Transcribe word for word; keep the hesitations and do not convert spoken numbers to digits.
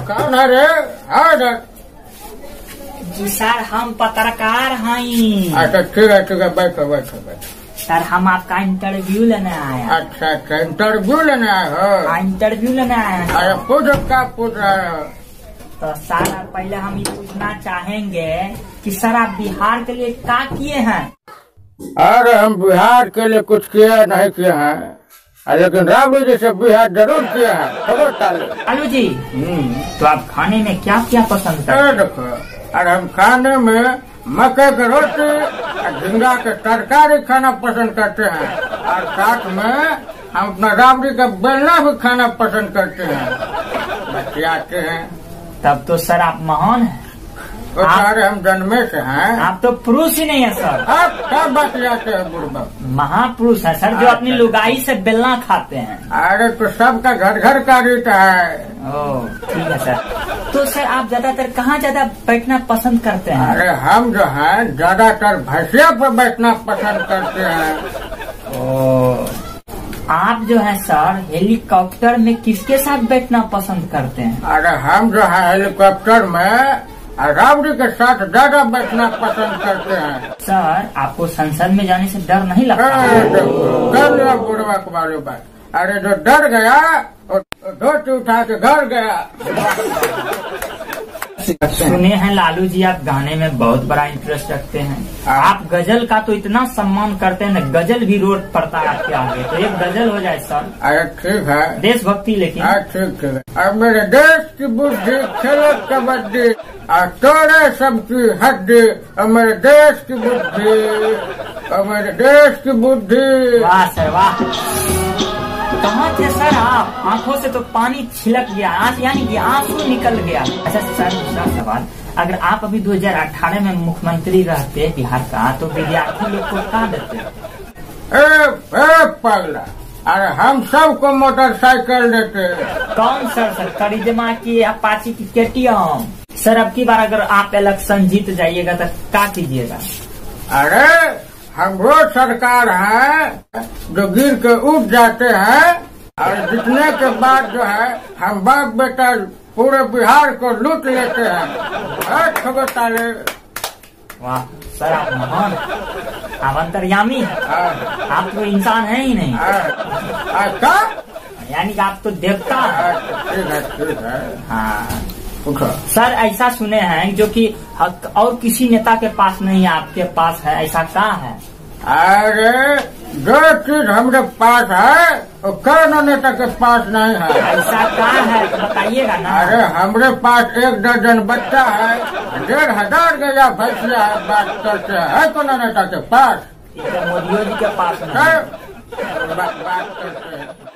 कौन है रे? हाँ जी सर, हम पत्रकार हैं। अच्छा ठीक है ठीक है, बैठो बैठो बैठो। सर हम आपका इंटरव्यू लेने आए हैं। अच्छा अच्छा, इंटरव्यू लेने आए हो? हाँ, इंटरव्यू लेने आए हैं। अरे पूछो, क्या पूछ रहे हो? तो सर पहले हम ये पूछना चाहेंगे कि सर आप बिहार के लिए क्या किए हैं? अरे हम बिहार के लिए कुछ किया नहीं किए हैं, लेकिन राबड़ी जी से बिहार जरूर किया है। खबर ताले लालू जी, तो आप खाने में क्या क्या पसंद करते हैं? देखो, अरे हम खाने में मक्के की रोटी और झींगा के तरकारी खाना पसंद करते हैं, और साथ में हम अपना राबड़ी का बेलना भी खाना पसंद करते हैं। बच्चे आते हैं। तब तो सर आप महान हैं। तो सारे हम जन्मे से हैं। आप तो पुरुष ही नहीं है सर। अब सब बात जाते हैं बुढ़बा। महापुरुष है सर, जो अपनी लुगाई से बेलना खाते हैं। अरे तो सबका घर घर का रीत है। ओह ठीक है सर। तो सर आप ज्यादातर कहाँ ज्यादा बैठना पसंद करते हैं? अरे हम जो है ज्यादातर भैंसिया पर बैठना पसंद करते हैं। ओह, आप जो है सर हेलीकॉप्टर में किसके साथ बैठना पसंद करते हैं? अरे हम जो है हेलीकॉप्टर में राबड़ी के साथ ज्यादा बैठना पसंद करते हैं। सर आपको संसद में जाने से डर नहीं लगता? डर बुढ़वा को मालूम बात। अरे जो डर गया और धोती उठा के घर गया। सुने हैं लालू जी आप गाने में बहुत बड़ा इंटरेस्ट रखते हैं। आप गजल का तो इतना सम्मान करते हैं न, गजल भी रोड पड़ता है आपके आगे, तो एक गजल हो जाए सर। अरे ठीक है, देशभक्ति लेकिन। ठीक ठीक है। अब मेरे देश की बुद्धि खेले कबड्डी और तोड़े सबकी हड्डी, और मेरे देश की बुद्धि, और मेरे देश की बुद्धि। वाह सर वाह। कहाँ थे सर आप? आंखों से तो पानी छिलक गया, आंख यानी कि आंसू निकल गया। अच्छा सर दूसरा सवाल, अगर आप अभी दो हज़ार अठारह में मुख्यमंत्री रहते बिहार का, तो विद्यार्थी लोग को क्या देते? ए, ए पगला, अरे हम सबको मोटरसाइकिल देते। कौन सर? सर करिश्मा की अपाची की केटीएम? सर अब की बार अगर आप इलेक्शन जीत जाइएगा तो क्या कीजिएगा? अरे हम वो सरकार है जो गिर के उठ जाते हैं, और जीतने के बाद जो है हम बाप बेटा पूरे बिहार को लूट लेते हैं। खबर ताले। वाह सर आप महान, आप अंतर्यामी, आप तो इंसान है ही नहीं। क्या? यानी कि आप तो देवता हैं। ठीक है ठीक है। हाँ सर ऐसा सुने हैं जो कि और किसी नेता के पास नहीं है, आपके पास है, ऐसा क्या है? अरे जो चीज हमारे पास है वो कौन नेता के पास नहीं है। ऐसा क्या है तो बताइएगा ना। अरे हमारे पास एक दर्जन बच्चा है, डेढ़ हजार गया भैंसिया है, बात करते है कौन नेता के पास? मोदी जी के पास बात करते हैं।